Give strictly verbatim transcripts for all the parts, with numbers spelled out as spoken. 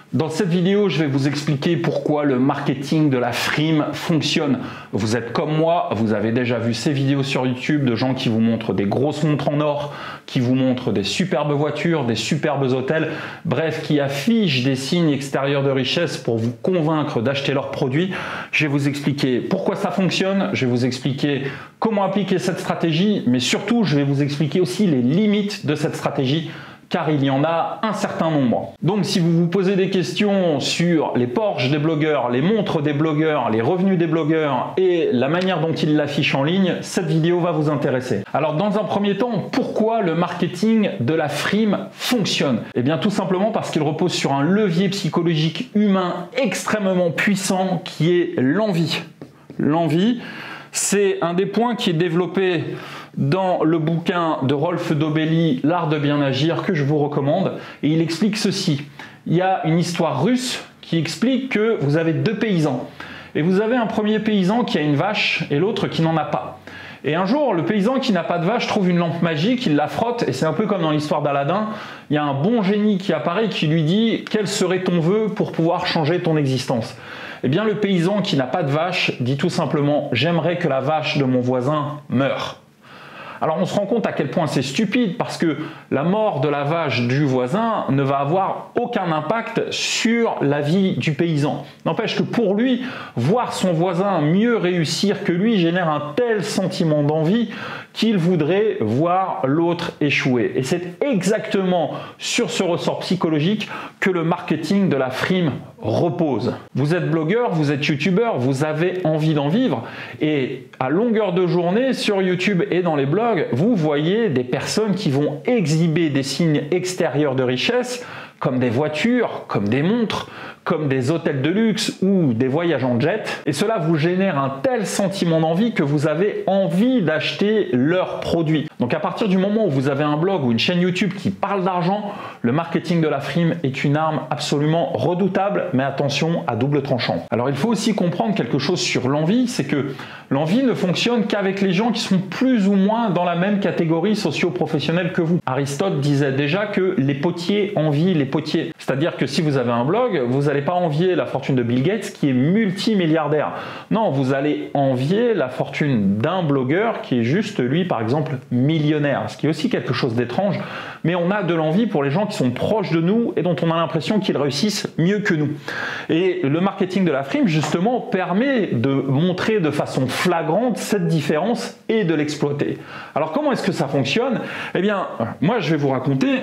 Dans cette vidéo, je vais vous expliquer pourquoi le marketing de la frime fonctionne. Vous êtes comme moi, vous avez déjà vu ces vidéos sur YouTube de gens qui vous montrent des grosses montres en or, qui vous montrent des superbes voitures, des superbes hôtels, bref, qui affichent des signes extérieurs de richesse pour vous convaincre d'acheter leurs produits. Je vais vous expliquer pourquoi ça fonctionne, je vais vous expliquer comment appliquer cette stratégie, mais surtout, je vais vous expliquer aussi les limites de cette stratégie, car il y en a un certain nombre. Donc si vous vous posez des questions sur les Porsche des blogueurs, les montres des blogueurs, les revenus des blogueurs et la manière dont ils l'affichent en ligne, cette vidéo va vous intéresser. Alors dans un premier temps, pourquoi le marketing de la frime fonctionne? Eh bien tout simplement parce qu'il repose sur un levier psychologique humain extrêmement puissant qui est l'envie. L'envie, c'est un des points qui est développé dans le bouquin de Rolf Dobelli, L'art de bien agir, que je vous recommande, et il explique ceci. Il y a une histoire russe qui explique que vous avez deux paysans, et vous avez un premier paysan qui a une vache et l'autre qui n'en a pas. Et un jour, le paysan qui n'a pas de vache trouve une lampe magique, il la frotte, et c'est un peu comme dans l'histoire d'Aladin, il y a un bon génie qui apparaît qui lui dit « Quel serait ton vœu pour pouvoir changer ton existence ?» Eh bien, le paysan qui n'a pas de vache dit tout simplement « J'aimerais que la vache de mon voisin meure ». Alors on se rend compte à quel point c'est stupide parce que la mort de la vache du voisin ne va avoir aucun impact sur la vie du paysan. N'empêche que pour lui, voir son voisin mieux réussir que lui génère un tel sentiment d'envie qu'il voudrait voir l'autre échouer. Et c'est exactement sur ce ressort psychologique que le marketing de la frime repose. Vous êtes blogueur, vous êtes youtubeur, vous avez envie d'en vivre et à longueur de journée sur YouTube et dans les blogs, vous voyez des personnes qui vont exhiber des signes extérieurs de richesse comme des voitures, comme des montres, comme des hôtels de luxe ou des voyages en jet. Et cela vous génère un tel sentiment d'envie que vous avez envie d'acheter leurs produits. Donc à partir du moment où vous avez un blog ou une chaîne YouTube qui parle d'argent, le marketing de la frime est une arme absolument redoutable, mais attention à double tranchant. Alors il faut aussi comprendre quelque chose sur l'envie, c'est que l'envie ne fonctionne qu'avec les gens qui sont plus ou moins dans la même catégorie socio-professionnelle que vous. Aristote disait déjà que les potiers envient les potiers. C'est-à-dire que si vous avez un blog, vous allez pas envier la fortune de Bill Gates qui est multimilliardaire. Non, vous allez envier la fortune d'un blogueur qui est juste lui, par exemple, millionnaire. Ce qui est aussi quelque chose d'étrange. Mais on a de l'envie pour les gens qui sont proches de nous et dont on a l'impression qu'ils réussissent mieux que nous. Et le marketing de la frime, justement, permet de montrer de façon flagrante cette différence et de l'exploiter. Alors comment est-ce que ça fonctionne? Eh bien, moi je vais vous raconter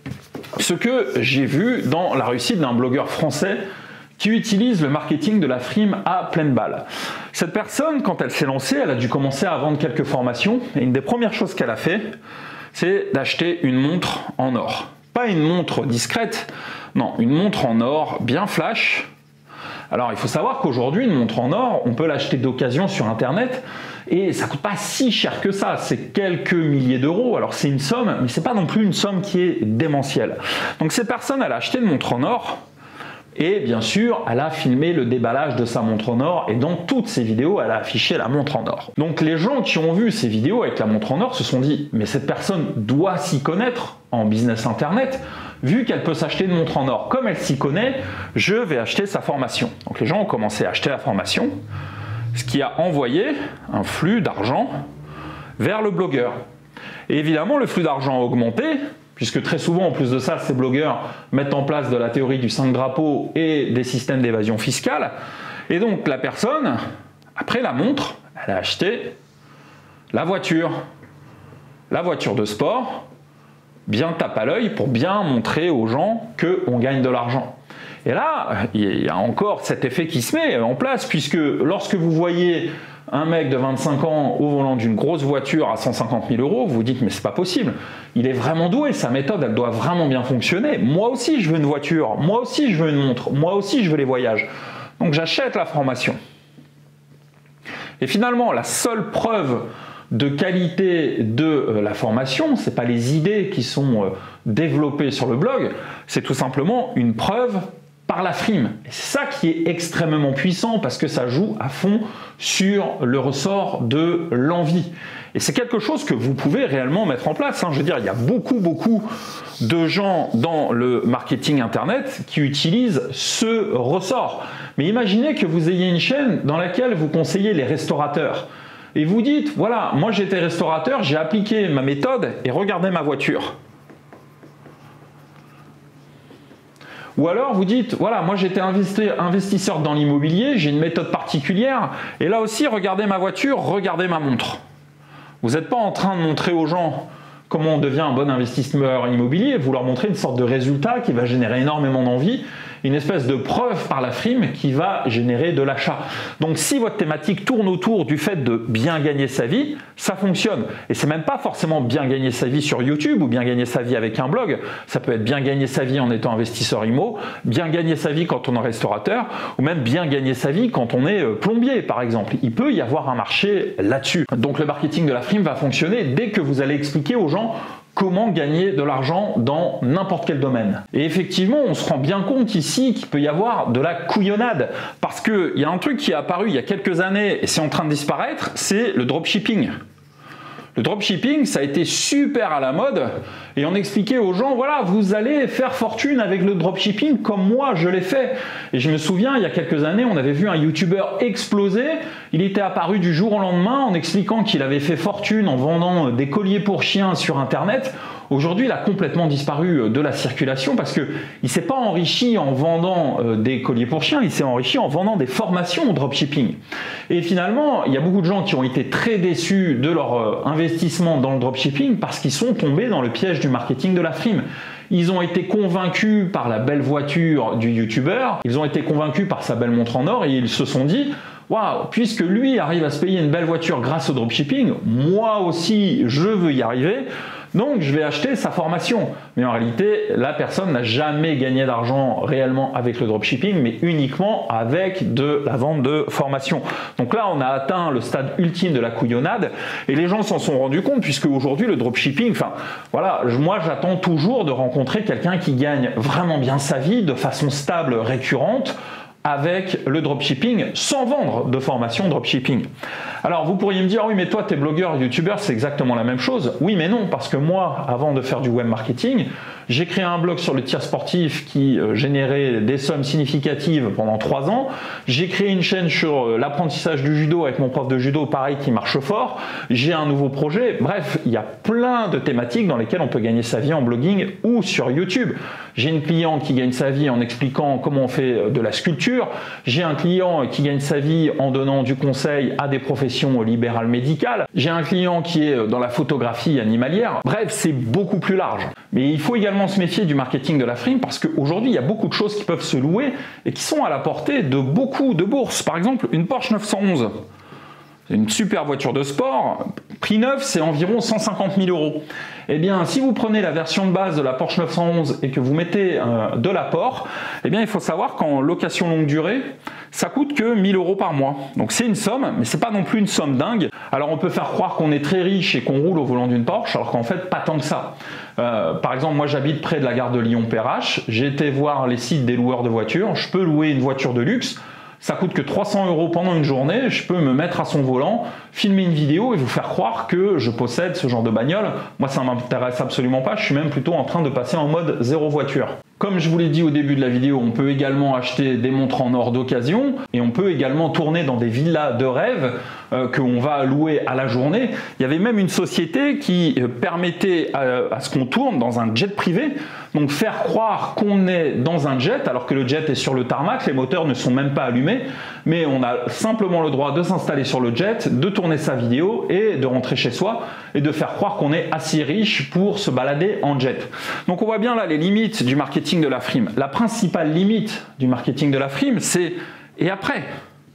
ce que j'ai vu dans la réussite d'un blogueur français qui utilise le marketing de la frime à pleine balle. Cette personne, quand elle s'est lancée, elle a dû commencer à vendre quelques formations et une des premières choses qu'elle a fait, c'est d'acheter une montre en or. Pas une montre discrète, non, une montre en or bien flash. Alors il faut savoir qu'aujourd'hui, une montre en or, on peut l'acheter d'occasion sur internet et ça ne coûte pas si cher que ça, c'est quelques milliers d'euros. Alors c'est une somme, mais ce n'est pas non plus une somme qui est démentielle. Donc cette personne, elle a acheté une montre en or et bien sûr, elle a filmé le déballage de sa montre en or et dans toutes ses vidéos, elle a affiché la montre en or. Donc les gens qui ont vu ces vidéos avec la montre en or se sont dit « mais cette personne doit s'y connaître en business internet ». Vu qu'elle peut s'acheter une montre en or, comme elle s'y connaît, je vais acheter sa formation. Donc les gens ont commencé à acheter la formation, ce qui a envoyé un flux d'argent vers le blogueur. Et évidemment, le flux d'argent a augmenté, puisque très souvent, en plus de ça, ces blogueurs mettent en place de la théorie du cinq drapeaux et des systèmes d'évasion fiscale. Et donc la personne, après la montre, elle a acheté la voiture, la voiture de sport, bien tape à l'œil pour bien montrer aux gens qu'on gagne de l'argent. Et là, il y a encore cet effet qui se met en place, puisque lorsque vous voyez un mec de vingt-cinq ans au volant d'une grosse voiture à cent cinquante mille euros, vous vous dites mais c'est pas possible, il est vraiment doué, sa méthode elle doit vraiment bien fonctionner. Moi aussi je veux une voiture, moi aussi je veux une montre, moi aussi je veux les voyages. Donc j'achète la formation. Et finalement, la seule preuve de qualité de la formation, ce n'est pas les idées qui sont développées sur le blog, c'est tout simplement une preuve par la frime. Et c'est ça qui est extrêmement puissant parce que ça joue à fond sur le ressort de l'envie. Et c'est quelque chose que vous pouvez réellement mettre en place. Hein. Je veux dire, il y a beaucoup, beaucoup de gens dans le marketing Internet qui utilisent ce ressort. Mais imaginez que vous ayez une chaîne dans laquelle vous conseillez les restaurateurs. Et vous dites, voilà, moi j'étais restaurateur, j'ai appliqué ma méthode et regardez ma voiture. Ou alors vous dites, voilà, moi j'étais investisseur dans l'immobilier, j'ai une méthode particulière, et là aussi, regardez ma voiture, regardez ma montre. Vous n'êtes pas en train de montrer aux gens comment on devient un bon investisseur immobilier, vous leur montrez une sorte de résultat qui va générer énormément d'envie, une espèce de preuve par la frime qui va générer de l'achat. Donc si votre thématique tourne autour du fait de bien gagner sa vie, ça fonctionne. Et c'est même pas forcément bien gagner sa vie sur YouTube ou bien gagner sa vie avec un blog. Ça peut être bien gagner sa vie en étant investisseur immo, bien gagner sa vie quand on est restaurateur, ou même bien gagner sa vie quand on est plombier par exemple. Il peut y avoir un marché là-dessus. Donc le marketing de la frime va fonctionner dès que vous allez expliquer aux gens comment gagner de l'argent dans n'importe quel domaine. Et effectivement, on se rend bien compte ici qu'il peut y avoir de la couillonnade. Parce qu'il y a un truc qui est apparu il y a quelques années et c'est en train de disparaître, c'est le dropshipping. Le dropshipping, ça a été super à la mode et on expliquait aux gens, voilà, vous allez faire fortune avec le dropshipping comme moi je l'ai fait. Et je me souviens, il y a quelques années, on avait vu un YouTuber exploser. Il était apparu du jour au lendemain en expliquant qu'il avait fait fortune en vendant des colliers pour chiens sur Internet. Aujourd'hui, il a complètement disparu de la circulation parce qu'il ne s'est pas enrichi en vendant des colliers pour chiens, il s'est enrichi en vendant des formations au dropshipping. Et finalement, il y a beaucoup de gens qui ont été très déçus de leur investissement dans le dropshipping parce qu'ils sont tombés dans le piège du marketing de la frime. Ils ont été convaincus par la belle voiture du youtubeur, ils ont été convaincus par sa belle montre en or et ils se sont dit « Waouh, puisque lui arrive à se payer une belle voiture grâce au dropshipping, moi aussi je veux y arriver ». Donc, je vais acheter sa formation. Mais en réalité, la personne n'a jamais gagné d'argent réellement avec le dropshipping, mais uniquement avec de la vente de formation. Donc là, on a atteint le stade ultime de la couillonnade et les gens s'en sont rendus compte puisque aujourd'hui, le dropshipping, enfin, voilà, moi, j'attends toujours de rencontrer quelqu'un qui gagne vraiment bien sa vie de façon stable, récurrente, avec le dropshipping sans vendre de formation dropshipping. Alors vous pourriez me dire, oui mais toi t'es blogueur, youtubeur, c'est exactement la même chose. Oui mais non, parce que moi, avant de faire du web marketing, j'ai créé un blog sur le tir sportif qui euh, générait des sommes significatives pendant trois ans. J'ai créé une chaîne sur euh, l'apprentissage du judo avec mon prof de judo, pareil, qui marche fort. J'ai un nouveau projet. Bref, il y a plein de thématiques dans lesquelles on peut gagner sa vie en blogging ou sur YouTube. J'ai une cliente qui gagne sa vie en expliquant comment on fait de la sculpture. J'ai un client qui gagne sa vie en donnant du conseil à des professions libérales médicales. J'ai un client qui est dans la photographie animalière. Bref, c'est beaucoup plus large. Mais il faut également se méfier du marketing de la frime parce qu'aujourd'hui, il y a beaucoup de choses qui peuvent se louer et qui sont à la portée de beaucoup de bourses. Par exemple, une Porsche neuf cent onze. C'est une super voiture de sport. Prix neuf, c'est environ cent cinquante mille euros. Eh bien, si vous prenez la version de base de la Porsche neuf cent onze et que vous mettez euh, de l'apport, eh bien, il faut savoir qu'en location longue durée, ça coûte que mille euros par mois. Donc c'est une somme, mais c'est pas non plus une somme dingue. Alors on peut faire croire qu'on est très riche et qu'on roule au volant d'une Porsche, alors qu'en fait, pas tant que ça. Euh, par exemple, moi j'habite près de la gare de Lyon-Perrache. J'ai été voir les sites des loueurs de voitures. Je peux louer une voiture de luxe. Ça coûte que trois cents euros pendant une journée, je peux me mettre à son volant, filmer une vidéo et vous faire croire que je possède ce genre de bagnole. Moi, ça ne m'intéresse absolument pas, je suis même plutôt en train de passer en mode zéro voiture. Comme je vous l'ai dit au début de la vidéo, on peut également acheter des montres en or d'occasion et on peut également tourner dans des villas de rêve euh, qu'on va louer à la journée. Il y avait même une société qui euh, permettait à, à ce qu'on tourne dans un jet privé, donc faire croire qu'on est dans un jet alors que le jet est sur le tarmac, les moteurs ne sont même pas allumés, mais on a simplement le droit de s'installer sur le jet, de tourner sa vidéo et de rentrer chez soi et de faire croire qu'on est assez riche pour se balader en jet. Donc on voit bien là les limites du marketing de la frime. La principale limite du marketing de la frime, c'est et après.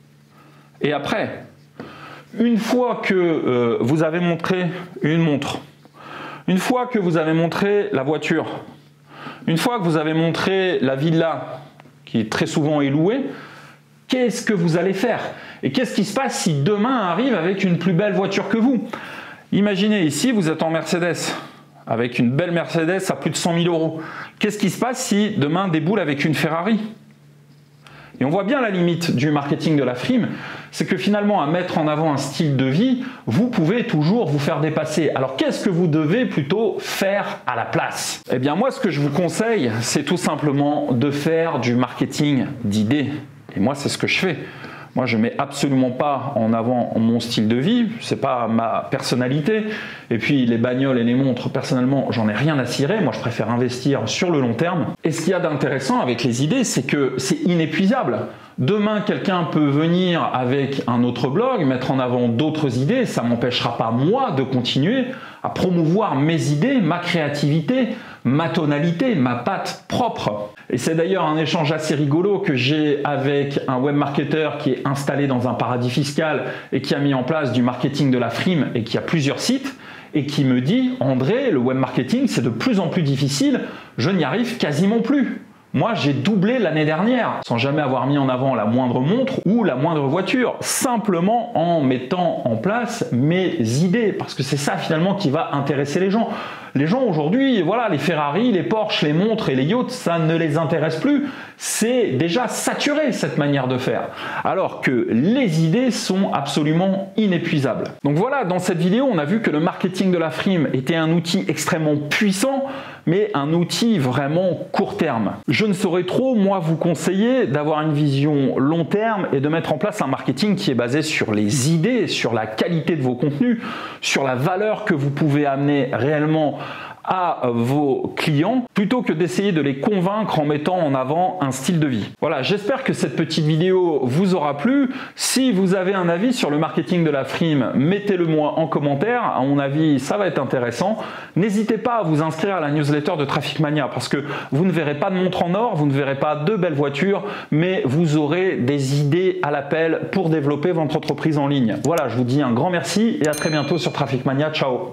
Et après, une fois que euh, vous avez montré une montre, une fois que vous avez montré la voiture, une fois que vous avez montré la villa qui très souvent est louée, qu'est-ce que vous allez faire? Et qu'est-ce qui se passe si demain arrive avec une plus belle voiture que vous? Imaginez ici, vous êtes en Mercedes, avec une belle Mercedes à plus de cent mille euros. Qu'est-ce qui se passe si demain déboule avec une Ferrari? Et on voit bien la limite du marketing de la frime, c'est que finalement, à mettre en avant un style de vie, vous pouvez toujours vous faire dépasser. Alors qu'est-ce que vous devez plutôt faire à la place? Eh bien moi, ce que je vous conseille, c'est tout simplement de faire du marketing d'idées. Et moi, c'est ce que je fais. Moi, je ne mets absolument pas en avant mon style de vie, c'est pas ma personnalité. Et puis, les bagnoles et les montres, personnellement, j'en ai rien à cirer. Moi, je préfère investir sur le long terme. Et ce qu'il y a d'intéressant avec les idées, c'est que c'est inépuisable. Demain, quelqu'un peut venir avec un autre blog, mettre en avant d'autres idées. Ça ne m'empêchera pas, moi, de continuer à promouvoir mes idées, ma créativité, ma tonalité, ma patte propre. Et c'est d'ailleurs un échange assez rigolo que j'ai avec un webmarketeur qui est installé dans un paradis fiscal et qui a mis en place du marketing de la frime et qui a plusieurs sites et qui me dit « André, le webmarketing, c'est de plus en plus difficile, je n'y arrive quasiment plus ». Moi, j'ai doublé l'année dernière, sans jamais avoir mis en avant la moindre montre ou la moindre voiture, simplement en mettant en place mes idées, parce que c'est ça finalement qui va intéresser les gens. Les gens aujourd'hui, voilà, les Ferrari, les Porsche, les montres et les yachts, ça ne les intéresse plus. C'est déjà saturé cette manière de faire. Alors que les idées sont absolument inépuisables. Donc voilà, dans cette vidéo, on a vu que le marketing de la frime était un outil extrêmement puissant, mais un outil vraiment court terme. Je ne saurais trop, moi, vous conseiller d'avoir une vision long terme et de mettre en place un marketing qui est basé sur les idées, sur la qualité de vos contenus, sur la valeur que vous pouvez amener réellement à vos clients, plutôt que d'essayer de les convaincre en mettant en avant un style de vie. Voilà, j'espère que cette petite vidéo vous aura plu. Si vous avez un avis sur le marketing de la frime, mettez-le moi en commentaire. À mon avis, ça va être intéressant. N'hésitez pas à vous inscrire à la newsletter de Traffic Mania parce que vous ne verrez pas de montre en or, vous ne verrez pas de belles voitures, mais vous aurez des idées à l'appel pour développer votre entreprise en ligne. Voilà, je vous dis un grand merci et à très bientôt sur Traffic Mania. Ciao!